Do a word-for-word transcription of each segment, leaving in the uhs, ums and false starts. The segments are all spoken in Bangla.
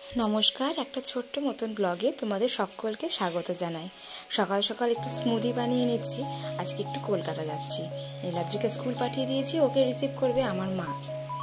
नमस्कार একটা ছোট্ট মতন ব্লগে তোমাদের সকলকে স্বাগত জানাই। সকাল সকাল একটু স্মুদি বানিয়ে নিচ্ছি। আজকে একটু কলকাতা যাচ্ছি। নীলাদ্রিকে স্কুল পাঠিয়ে দিয়েছি, ওকে রিসিভ করবে আমার মা।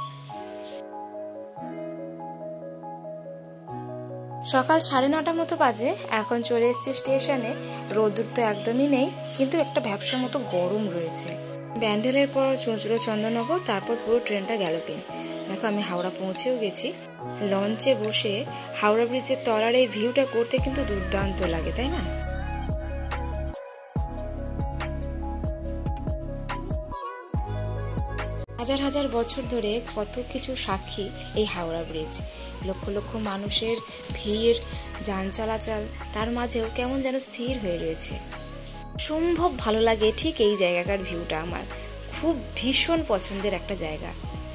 সকাল সাড়ে নটা মতো বাজে, এখন চলে এসেছি স্টেশনে। রোদ্দুর তো একদমই নেই, কিন্তু একটা ভ্যাপসা মতো গরম রয়েছে। ব্যান্ডেলের পর চুঁচুড়ো চন্দননগর, তারপর পুরো ট্রেনটা গ্যালোপিং। দেখো আমি হাওড়া পৌঁছেও গেছি। লঞ্চে বসে হাওড়া ব্রিজের তলার এই ভিউটা করতে কিন্তু দুর্দান্ত লাগে, তাই না? হাজার হাজার বছর ধরে কত কিছু সাক্ষী এই হাওড়া ব্রিজ। লক্ষ লক্ষ মানুষের ভিড়, যান চলাচল, তার মাঝেও কেমন যেন স্থির হয়ে রয়েছে। সম্ভব ভালো লাগে ঠিক এই জায়গাটার ভিউটা। আমার খুব ভীষণ পছন্দের একটা জায়গা।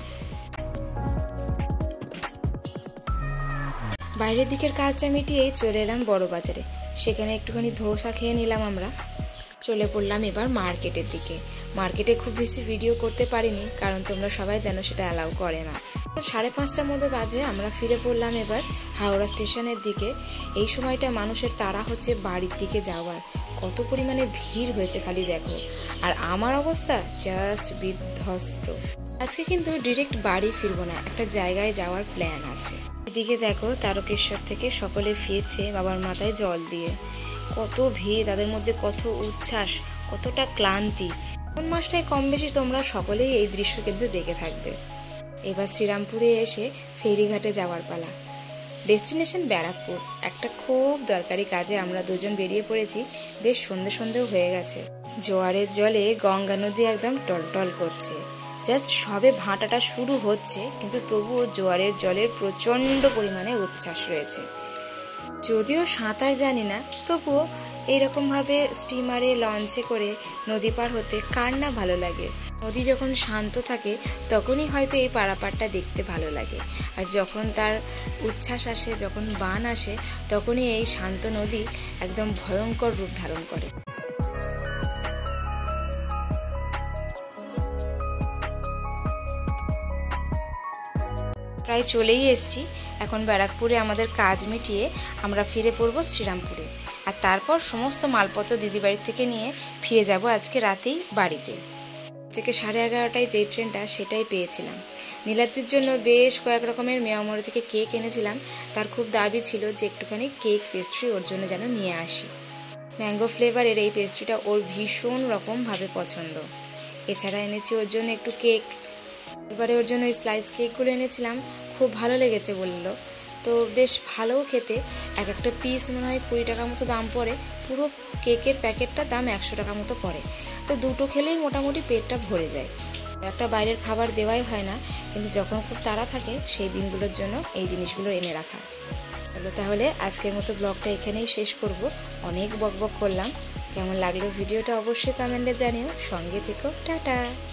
বাইরের দিকের কাজটা মিটিয়েই চলে এলাম বড় বাজারে। সেখানে একটুখানি ধোসা খেয়ে নিলাম আমরা। চলে পড়লাম এবার মার্কেটের দিকে। মার্কেটে খুব বেশি ভিডিও করতে পারিনি, কারণ তোমরা সবাই জানো সেটা অ্যালাউ করে না। সাড়ে পাঁচটার মতো বাজে আমরা ফিরে পড়লাম এবার হাওড়া স্টেশনের দিকে। এই সময়টা মানুষের তাড়া হচ্ছে বাড়ির দিকে যাওয়ার। কত পরিমাণে ভিড় হয়েছে খালি দেখো। আর আমার অবস্থা জাস্ট বিধ্বস্ত। আজকে কিন্তু ডিরেক্ট বাড়ি ফিরবো না, একটা জায়গায় যাওয়ার প্ল্যান আছে। এদিকে দেখো তারকেশ্বর থেকে সকলে ফিরছে বাবার মাথায় জল দিয়ে। কত ভিড়, তাদের মধ্যে কত উচ্ছ্বাস, কতটা ক্লান্তি। কোন মাসটায় কম বেশি তোমরা সকলেই এই দৃশ্য কিন্তু দেখে থাকবে। এবার শ্রীরামপুরে এসে ফেরিঘাটে যাওয়ার পালা। ডেস্টিনেশন ব্যারাকপুর। একটা খুব দরকারি কাজে আমরা দুজন বেরিয়ে পড়েছি। বেশ সন্ধে সন্ধেও হয়ে গেছে। জোয়ারের জলে গঙ্গা নদী একদম টলটল করছে। জাস্ট সবে ভাটাটা শুরু হচ্ছে, কিন্তু তবুও জোয়ারের জলের প্রচণ্ড পরিমাণে উচ্ছ্বাস রয়েছে। যদিও সাঁতার জানি না, তবুও এইরকমভাবে স্টিমারে লঞ্চে করে নদী পার হতে কার না ভালো লাগে। নদী যখন শান্ত থাকে তখনই হয়তো এই পারাপারটা দেখতে ভালো লাগে। আর যখন তার উচ্ছ্বাস আসে, যখন বান আসে, তখনই এই শান্ত নদী একদম ভয়ঙ্কর রূপ ধারণ করে। প্রায় চলেই এসেছি। এখন ব্যারাকপুরে আমাদের কাজ মিটিয়ে আমরা ফিরে পড়ব শ্রীরামপুরে। আর তারপর সমস্ত মালপত্র দিদিবাড়ির থেকে নিয়ে ফিরে যাব আজকে রাতেই বাড়িতে। থেকে সাড়ে এগারোটায় যেই ট্রেনটা সেটাই পেয়েছিলাম। নীলাদ্রির জন্য বেশ কয়েক রকমের মেয়ামোড় থেকে কেক এনেছিলাম। তার খুব দাবি ছিল যে একটুখানি কেক পেস্ট্রি ওর জন্য যেন নিয়ে আসি। ম্যাঙ্গো ফ্লেভারের এই পেস্ট্রিটা ওর ভীষণ রকমভাবে পছন্দ। এছাড়া এনেছি ওর জন্য একটু কেক। এবারে ওর জন্য ওই স্লাইস কেকগুলো এনেছিলাম, খুব ভালো লেগেছে বললো। তো বেশ ভালোও খেতে। এক একটা পিস মনে হয় কুড়ি টাকা মতো দাম পড়ে। পুরো কেকের প্যাকেটটা দাম একশো টাকা মতো পড়ে। তো দুটো খেলেই মোটামুটি পেটটা ভরে যায়। একটা বাইরের খাবার দেওয়াই হয় না, কিন্তু যখন খুব তাড়া থাকে সেই দিনগুলোর জন্য এই জিনিসগুলো এনে রাখা। তাহলে আজকের মতো ব্লগটা এখানেই শেষ করব। অনেক বকবক করলাম। কেমন লাগলো ভিডিওটা অবশ্যই কমেন্টে জানিও। সঙ্গে থেকো। টাটা।